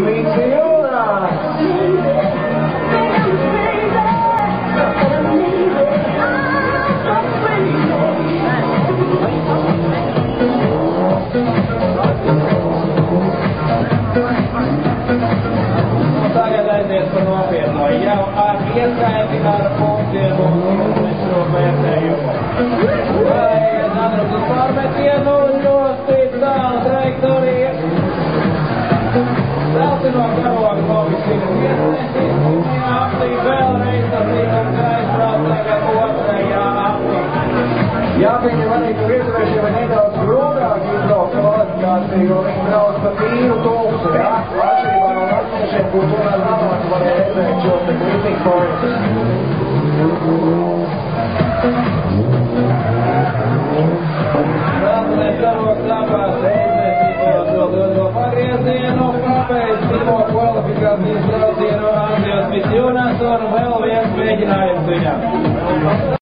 Tagad aizies par nopietno. Jau ar iesaiti ar punktiem un šo vērtējumu. Vajag atrast pārmetienu ļoti tālu trajektoriju. Zelti no karoga komisijas iesniedzīs. Aptī vēlreiz aptīkam, ka aizbrauc tagad otrajā aptī. Jāpieņem arī, ka vietuviešiem ir nedaudz grūtāk izbraukt kvalifikāciju, jo viņi brauc pa tīru tulpsu, jā? Atšķirībā no latviešiem, kur tomēr labāk varēja redzēt šos te clipping points. Zeltenais karogs labās reizēs to pagriezienu, kāpēc pirmo kvalifikācijas braucienu Andrijos Visjūnas un vēl viens mēģinājums viņam.